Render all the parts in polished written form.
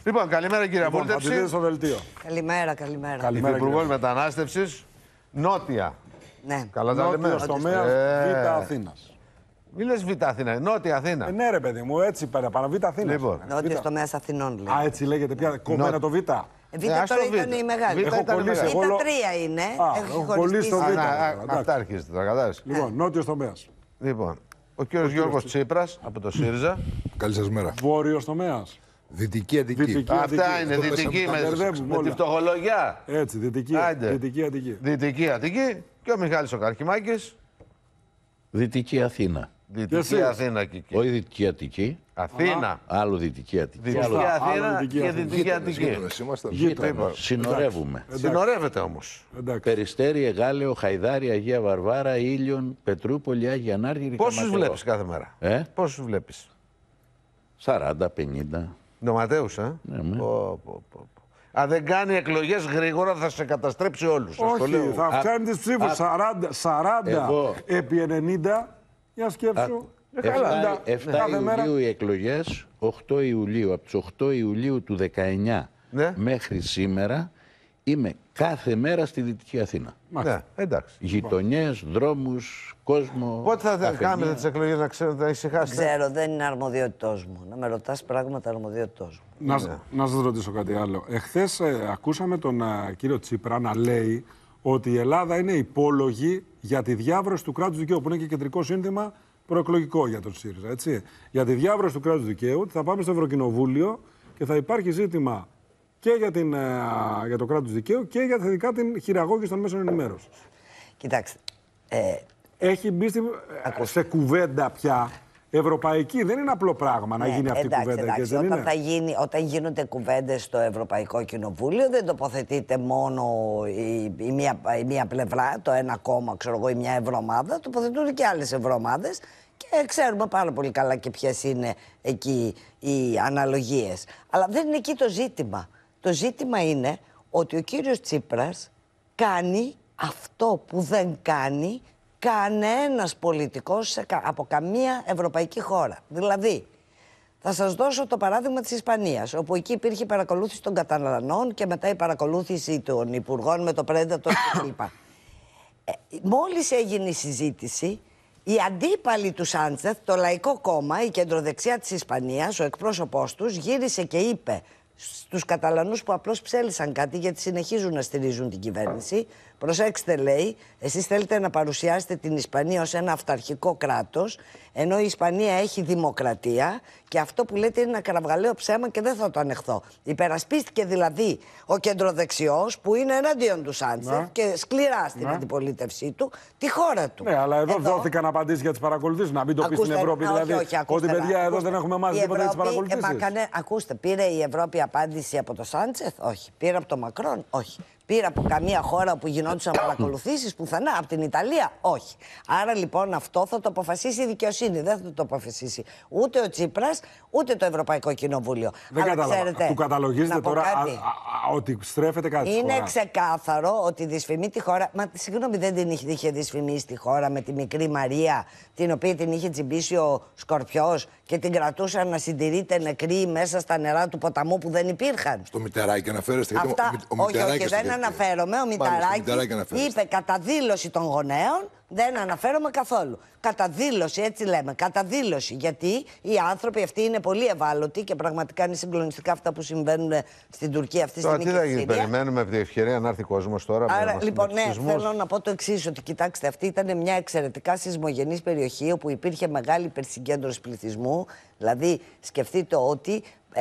Λοιπόν, καλημέρα κύριε Βούλτεψη. Στο δελτίο. Καλημέρα. Υπουργός Μετανάστευσης, Νότια. Ναι. Καλά τα λέμε. Νότιος τομέας, Β' Αθήνας. Μη λες Β' Αθήνα, Νότια Αθήνα. Ναι ρε παιδί μου, έτσι παραπάνω, Β' Αθήνας. Λοιπόν. Νότιος τομέας Αθηνών, λέει. Α, έτσι λέγεται πια, κομμένα το Β'. Β' τώρα ήταν η μεγάλη. Β' ήταν η μεγάλη. Β' 3 είναι. Έχω κολλήσει στο Β'. Αυτά αρχίζετε τώρα, κατάλαβες. Λοιπόν, νότιος τομέας. Λοιπόν, ο κύριος Γιώργος Τσίπρας από το ΣΥΡΙΖΑ. Καλή σας μέρα. Βόρειος τομέας. Δυτική Αττική. Αυτά είναι δυτική με τη φτωχολογιά. Έτσι, Δυτική Αττική. Δυτική Αττική και ο Μιχάλης ο Καρχιμάκης. Δυτική Αθήνα. Δυτική Αθήνα και εκεί. Όχι Δυτική Αττική. Αθήνα. Άλλο Δυτική Αττική. Δυτική Αθήνα και Δυτική Αττική. Γείτονες. Συνορεύουμε. Συνορεύεται όμως. Περιστέρι, Εγάλεο, Χαϊδάρι, Αγία Βαρβάρα, Ήλιον, Πετρούπολη, Άγια Νάρκη. Πόσους βλέπεις κάθε μέρα? Πόσους βλέπεις? 40-50. Νοματέους, Ναι. Αν δεν κάνει εκλογές γρήγορα θα σε καταστρέψει όλους. Όχι, θα αυξάνει τις ψήφους 40 επί 90. Για σκέψου. 7 Ιουλίου οι εκλογές, 8 Ιουλίου. Από τους 8 Ιουλίου του 19 μέχρι σήμερα είμαι κάθε μέρα στη Δυτική Αθήνα. Ναι, εντάξει. Γειτονιές, δρόμους, κόσμο. Πότε θα κάνετε τις εκλογές να ξέρετε να ησυχάσετε? Ξέρω, δεν είναι αρμοδιότητός μου. Να με ρωτάς πράγματα αρμοδιότητός μου. Να σας ρωτήσω κάτι άλλο. Εχθές ακούσαμε τον κύριο Τσίπρα να λέει ότι η Ελλάδα είναι υπόλογη για τη διάβρωση του κράτους δικαίου, που είναι και κεντρικό σύνθημα προεκλογικό για τον ΣΥΡΙΖΑ. Έτσι. Για τη διάβρωση του κράτους δικαίου θα πάμε στο Ευρωκοινοβούλιο και θα υπάρχει ζήτημα και για το κράτος δικαίου και για ειδικά την χειραγώγηση των μέσων ενημέρωσης. Κοιτάξτε. Έχει μπει σε κουβέντα πια ευρωπαϊκή. Δεν είναι απλό πράγμα να γίνει αυτή η κουβέντα. Εντάξει, όταν γίνονται κουβέντες στο Ευρωπαϊκό Κοινοβούλιο, δεν τοποθετείται μόνο η μία πλευρά, το ένα κόμμα, ξέρω εγώ, η μια ευρωομάδα, τοποθετούνται και άλλες ευρωομάδες και ξέρουμε πάρα πολύ καλά και ποιες είναι εκεί οι αναλογίες. Αλλά δεν είναι εκεί το ζήτημα. Το ζήτημα είναι ότι ο κύριος Τσίπρας κάνει αυτό που δεν κάνει κανένας πολιτικός από καμία ευρωπαϊκή χώρα. Δηλαδή, θα σας δώσω το παράδειγμα της Ισπανίας, όπου εκεί υπήρχε η παρακολούθηση των καταναλωτών και μετά η παρακολούθηση των υπουργών με το Predator κλπ. Μόλις έγινε η συζήτηση, οι αντίπαλοι του Σάντσεθ, το Λαϊκό Κόμμα, η κεντροδεξιά της Ισπανίας, ο εκπρόσωπός τους, γύρισε και είπε στους Καταλανούς που απλώς ψέλισαν κάτι, γιατί συνεχίζουν να στηρίζουν την κυβέρνηση: προσέξτε, λέει, εσείς θέλετε να παρουσιάσετε την Ισπανία ως ένα αυταρχικό κράτος, ενώ η Ισπανία έχει δημοκρατία και αυτό που λέτε είναι ένα κραυγαλαίο ψέμα και δεν θα το ανεχθώ. Υπερασπίστηκε δηλαδή ο κεντροδεξιός, που είναι εναντίον του Σάντσεφ και σκληρά στην αντιπολίτευσή του, τη χώρα του. Ναι, αλλά εδώ δόθηκαν απαντήσεις για τις παρακολουθήσεις. Να μην το πει στην Ευρώπη, δηλαδή. Ότι παιδιά, εδώ δεν έχουμε μάθει τίποτα για τις παρακολουθήσεις. Ακούστε, πήρε η Ευρώπη απάντηση από το Σάντσεφ? Όχι. Πήρε από το Μακρόν? Όχι. Πήρε από καμία χώρα που γινόντουσαν παρακολουθήσεις πουθενά? Από την Ιταλία? Όχι. Άρα λοιπόν αυτό θα το αποφασίσει η δικαιοσύνη. Δεν θα το αποφασίσει ούτε ο Τσίπρας ούτε το Ευρωπαϊκό Κοινοβούλιο. Δεν κατάλαβα. Του καταλογίζετε τώρα ότι στρέφεται κάτι? Είναι ξεκάθαρο ότι δυσφημεί τη χώρα. Μα συγγνώμη, δεν την είχε δυσφημίσει τη χώρα με τη μικρή Μαρία, την οποία την είχε τσιμπήσει ο Σκορπιός και την κρατούσαν να συντηρείται νεκρή μέσα στα νερά του ποταμού που δεν υπήρχαν? Στο Μητεράκι αναφέρεστε? Όχι, δεν αναφέρομαι. Ο Μητεράκης είπε κατά δήλωση των γονέων. Δεν αναφέρομαι καθόλου. Κατά δήλωση, έτσι λέμε. Κατά δήλωση. Γιατί οι άνθρωποι αυτοί είναι πολύ ευάλωτοι και πραγματικά είναι συγκλονιστικά αυτά που συμβαίνουν στην Τουρκία αυτή τη στιγμή. Τι θα γίνει, περιμένουμε από την ευκαιρία να έρθει κόσμος τώρα? Άρα, λοιπόν, θέλω να πω το εξής: ότι κοιτάξτε, αυτή ήταν μια εξαιρετικά σεισμογενής περιοχή όπου υπήρχε μεγάλη υπερσυγκέντρωση πληθυσμού. Δηλαδή, σκεφτείτε ότι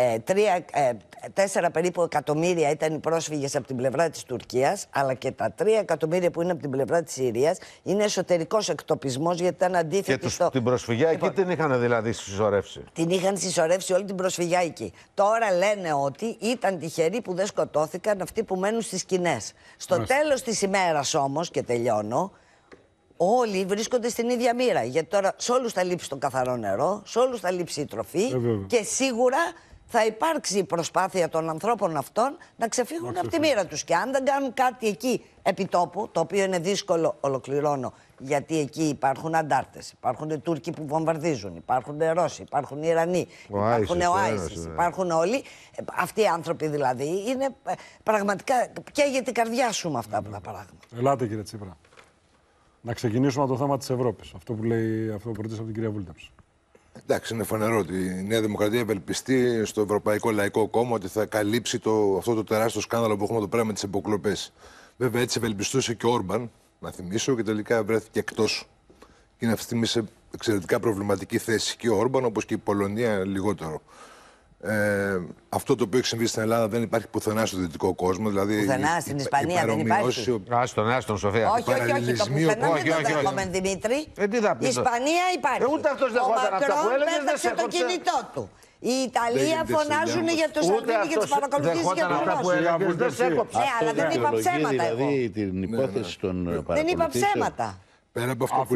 4 περίπου εκατομμύρια ήταν οι πρόσφυγες από την πλευρά της Τουρκίας, αλλά και τα 3 εκατομμύρια που είναι από την πλευρά της Συρίας είναι εσωτερικός εκτοπισμός, γιατί ήταν αντίθετοι και την προσφυγιά εκεί την είχαν δηλαδή συσσωρεύσει? Την είχαν συσσωρεύσει όλη την προσφυγιά εκεί. Τώρα λένε ότι ήταν τυχεροί που δεν σκοτώθηκαν αυτοί που μένουν στις σκηνές. Στο τέλος της ημέρας όμως, και τελειώνω, όλοι βρίσκονται στην ίδια μοίρα. Γιατί τώρα σε όλους θα λείψει το καθαρό νερό, σε όλους θα λείψει η τροφή και σίγουρα θα υπάρξει η προσπάθεια των ανθρώπων αυτών να ξεφύγουν από τη μοίρα τους. Και αν δεν κάνουν κάτι εκεί επί τόπου, το οποίο είναι δύσκολο, ολοκληρώνω, γιατί εκεί υπάρχουν αντάρτες, υπάρχουν Τούρκοι που βομβαρδίζουν, υπάρχουν Ρώσοι, υπάρχουν Ιρανοί, υπάρχουν ο Άισις, υπάρχουν όλοι. Αυτοί οι άνθρωποι δηλαδή είναι πραγματικά καίγεται η καρδιά σου με αυτά τα πράγματα. Ελάτε, κύριε Τσίπρα. Να ξεκινήσουμε από το θέμα της Ευρώπης. Αυτό που ρωτήσατε από την κυρία Βούλτεψη. Εντάξει, είναι φανερό ότι η Νέα Δημοκρατία ευελπιστεί στο Ευρωπαϊκό Λαϊκό Κόμμα ότι θα καλύψει αυτό το τεράστιο σκάνδαλο που έχουμε εδώ πέρα με τις υποκλοπές. Βέβαια, έτσι ευελπιστούσε και ο Όρμπαν, να θυμίσω, και τελικά βρέθηκε εκτός. Και είναι αυτή τη στιγμή σε εξαιρετικά προβληματική θέση και ο Όρμπαν, όπως και η Πολωνία λιγότερο. Αυτό το οποίο έχει συμβεί στην Ελλάδα δεν υπάρχει πουθενά στο δυτικό κόσμο. Δηλαδή, πουθενά, στην Ισπανία δεν υπάρχει. Άστον, Σοφία. Όχι, το πουθενά δεν το δέχομαι, Δημήτρη. Η Ισπανία υπάρχει. Ούτε αυτός δεχόταν αυτά που έλεγες, δεν σε το κινητό του. Οι Ιταλία φωνάζουν για το Σαλβίνι και τις παρακολουθήσεις για τον Ρώσο. Δεν σε έκοψε. Αλλά δεν είπα ψέματα. Δηλαδή την υπόθεση των παρακολουθήσεων. Δεν είπα ψέματα. Πέρα από αυτό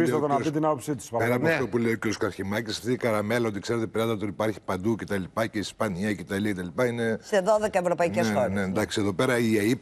που λέει ο κ. Καρχημάκης, αυτή η καραμέλα ότι ξέρετε πέρα ότι υπάρχει παντού κτλ. Και η Ισπανία και η Ιταλία κτλ. Είναι. Σε 12 ευρωπαϊκές χώρες. Ναι, εντάξει, εδώ πέρα η ΑΕΠ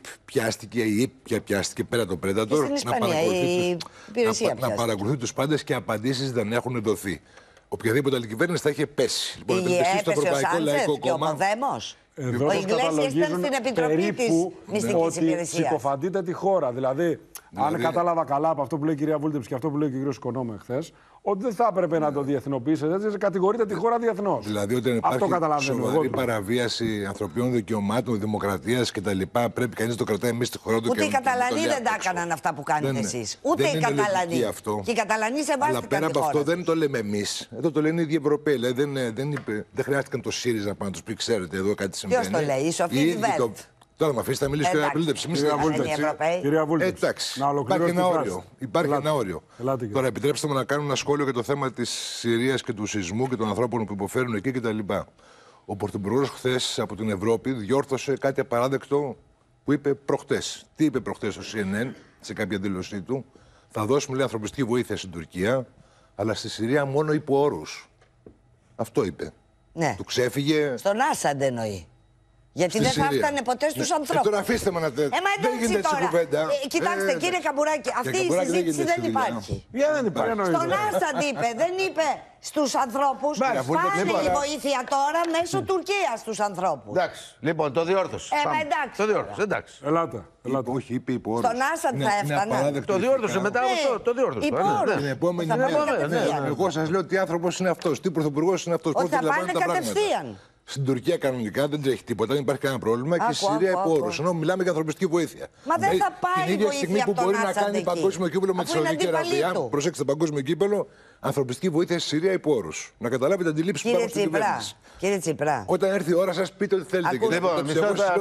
πιάστηκε πέρα το Predator. Στην Ισπανία η υπηρεσία να παρακολουθεί τους πάντες και απαντήσεις δεν έχουν δοθεί. Οποιαδήποτε άλλη κυβέρνηση θα είχε πέσει. Λοιπόν, η έπεσε ο Σάντσεφ και ο Ποδέμος. Εδώ ο Ιγκλέσιας ήταν στην επιτροπή της μυστικής υπηρεσίας. Συκοφαντείτε τη χώρα. Δηλαδή, αν κατάλαβα καλά από αυτό που λέει η κυρία Βούλτεψη και αυτό που λέει και ο κ. Οικονόμου χθες, ότι δεν θα έπρεπε να το διεθνοποιήσετε, έτσι κατηγορείτε τη χώρα διεθνώς. Δηλαδή, όταν υπάρχει σοβαρή παραβίαση ανθρωπίνων δικαιωμάτων, δημοκρατίας κτλ., πρέπει κανείς να το κρατάει μέσα στη χώρα του. Ούτε οι Καταλανοί δεν τα έκαναν αυτά που κάνετε εσείς. Ούτε οι Καταλανοί. Και οι Καταλανοί σεβάστηκαν. Αλλά πέρα από αυτό δεν το λέμε εμείς. Εδώ το λένε οι ίδιοι Ευρωπαίοι. Δεν χρειάστηκαν το ΣΥΡΙΖΑ να τους πει: ξέρετε, εδώ κάτι συμβαίνει. Ποιος το λέει, η Σοφία Βέλτ. Τώρα με αφήσετε να μιλήσω και να απολύτεψη. Κυρία Βούλτεψη, εντάξει, υπάρχει ένα όριο. Τώρα επιτρέψτε μου να κάνω ένα σχόλιο για το θέμα της Συρίας και του σεισμού και των ανθρώπων που υποφέρουν εκεί κτλ. Ο Πρωθυπουργός χθες από την Ευρώπη διόρθωσε κάτι απαράδεκτο που είπε προχτές. Τι είπε προχτές στο CNN σε κάποια δήλωσή του? Θα δώσουμε, λέει, ανθρωπιστική βοήθεια στην Τουρκία, αλλά στη Συρία μόνο υπό όρους. Αυτό είπε. Ναι. Του ξέφυγε. Στον Άσαντ εννοεί. Γιατί δεν θα έφτανε ποτέ στους ανθρώπους. Τώρα αφήστε με να δεν γίνεται έτσι κουβέντα. Κοιτάξτε, κύριε Καμπουράκη, αυτή η συζήτηση δεν υπάρχει. Δεν υπάρχει. Στον Άσαντ είπε, δεν είπε στους ανθρώπους. Πάνε η βοήθεια τώρα μέσω Τουρκίας στους ανθρώπους. Εντάξει, λοιπόν, το διόρθωσε. Εντάξει. Το διόρθωσε, εντάξει. Ελάτε. Όχι, είπε υπό όρους. Στον Άσαντ θα έφτανε. Το διόρθωσε μετά από αυτό. Το διόρθωσε. Την επόμενη μέρα. Εγώ σας λέω τι άνθρωπος είναι αυτός, τι πρωθυπουργός είναι αυτός. Ότι θα πάνε κατευθείαν. Στην Τουρκία κανονικά δεν τρέχει τίποτα, δεν υπάρχει κανένα πρόβλημα και στη Συρία υπό όρους. Ενώ μιλάμε για ανθρωπιστική βοήθεια. Μα δεν θα πάει την ίδια στιγμή που μπορεί να κάνει παγκόσμιο κύπελο με τη Σαουδική Αραβία. Προσέξτε, παγκόσμιο κύπελο, ανθρωπιστική βοήθεια στη Συρία υπό όρους. Να καταλάβετε αντιλήψεις που υπάρχουν στην κυβέρνηση. Κύριε Τσίπρα. Όταν έρθει η ώρα σας πείτε ό,τι θέλετε. Ξέρετε ότι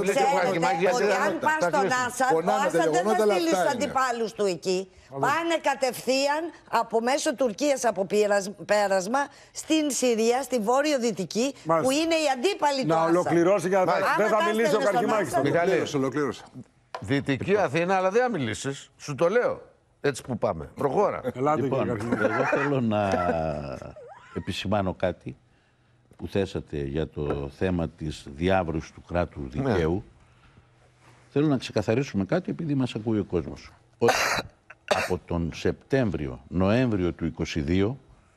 αν πας στον Άσαντ, ο Άσαντ δεν θα στείλει τους αντιπάλους του εκεί. Πάνε κατευθείαν από μέσω Τουρκίας από πέρασμα στην Συρία, στη βόρειο-δυτική, που είναι οι αντίπαλοι του Άσαντ. Να ολοκληρώσει για να δεν θα μιλήσει ο Καρχημάκης. Ολοκλήρωσα. Δυτική Αθήνα, αλλά δεν θα μιλήσεις. Σου το λέω. Έτσι που πάμε. Προχώρα. Λοιπόν, εγώ θέλω να επισημάνω κάτι που θέσατε για το θέμα της διάβρωσης του κράτους δικαίου. Θέλω να ξεκαθαρίσουμε κάτι επειδή μας ακούει ο κόσμος. Ότι από τον Σεπτέμβριο-Νοέμβριο του 2022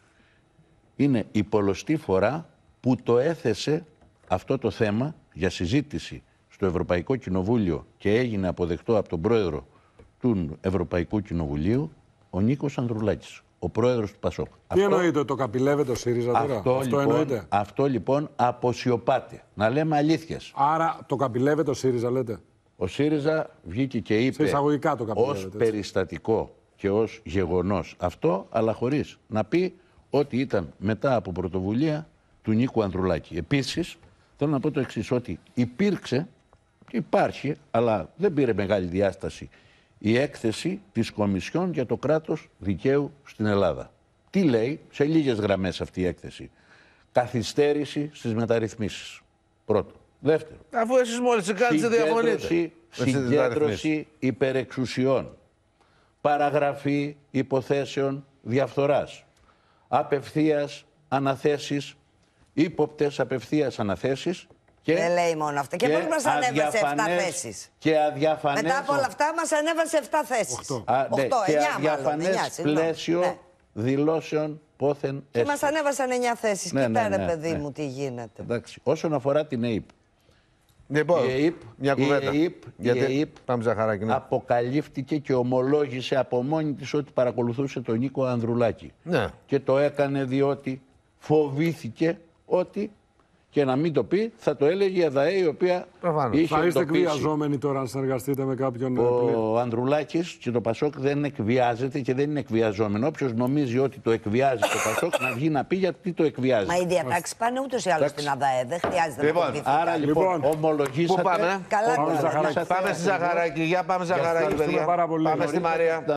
είναι η πολλωστή φορά που το έθεσε αυτό το θέμα για συζήτηση στο Ευρωπαϊκό Κοινοβούλιο και έγινε αποδεκτό από τον πρόεδρο του Ευρωπαϊκού Κοινοβουλίου, ο Νίκος Ανδρουλάκης, ο πρόεδρος του ΠΑΣΟΚ. Τι εννοείται, το καπηλεύεται ο ΣΥΡΙΖΑ τώρα? Αυτό λοιπόν αποσιωπάται. Να λέμε αλήθειες. Άρα το καπηλεύεται ο ΣΥΡΙΖΑ, λέτε? Ο ΣΥΡΙΖΑ βγήκε και είπε ως περιστατικό και ως γεγονός αυτό, αλλά χωρίς να πει ότι ήταν μετά από πρωτοβουλία του Νίκου Ανδρουλάκη. Επίσης, θέλω να πω το εξής, ότι υπήρξε και υπάρχει, αλλά δεν πήρε μεγάλη διάσταση, η έκθεση της Κομισιόν για το κράτος δικαίου στην Ελλάδα. Τι λέει, σε λίγες γραμμές αυτή η έκθεση? Καθυστέρηση στις μεταρρυθμίσεις. Πρώτο. Δεύτερο. Αφού εσείς μόλις κάνετε διαφωνείτε. Συγκέντρωση υπερεξουσιών. Παραγραφή υποθέσεων διαφθοράς. Απευθείας αναθέσεις, ύποπτες απευθείας αναθέσεις Δεν λέει μόνο αυτά. Και πώς μας ανέβασε 7 αδιαφανές- θέσεις. Και αδιαφανές. Μετά από όλα αυτά μας ανέβασε 7 θέσεις. 8, Ναι, 9 και μάλλον. αδιαφανές 9, συγγνώμη. πλαίσιο Ναι. δηλώσεων πόθεν Και έστω. μας ανέβασαν 9 θέσεις. Ναι, Κοίτα ναι, ρε ναι, παιδί ναι. μου τι γίνεται. Εντάξει. Όσον αφορά την ΑΕΠ. Λοιπόν, Η ΑΕΠ, μια κουβέντα. η ΑΕΠ Πάμε Ζαχαράκη. Ναι. αποκαλύφθηκε και ομολόγησε από μόνη της ότι παρακολουθούσε τον Νίκο Ανδρουλάκη. Ναι. Και το έκανε διότι φοβήθηκε ότι, και να μην το πει, θα το έλεγε η ΕΔΑΕ, η οποία Προφανώς. είχε Θα είστε εντοπίσει. εκβιαζόμενοι τώρα αν συνεργαστείτε με κάποιον πλήρη. Ο Ανδρουλάκης και το Πασόκ δεν εκβιάζεται και δεν είναι εκβιαζόμενο. Όποιος νομίζει ότι το εκβιάζει το Πασόκ να βγει να πει γιατί το εκβιάζει. Μα οι διατάξεις πάνε ούτως ή άλλως στην ΑΔΑΕ. Δεν χρειάζεται Λοιπόν, να φοβηθείτε. Άρα λοιπόν, Λοιπόν, ομολογήσατε. πού πάμε? Καλά Πάμε τώρα. Ζαχαράκη. Πάμε στη Ζαχαράκη. Για πάμε Ζαχαράκη, ευχαριστούμε παιδιά. πάρα πολύ. Πάμε στη Μαρία.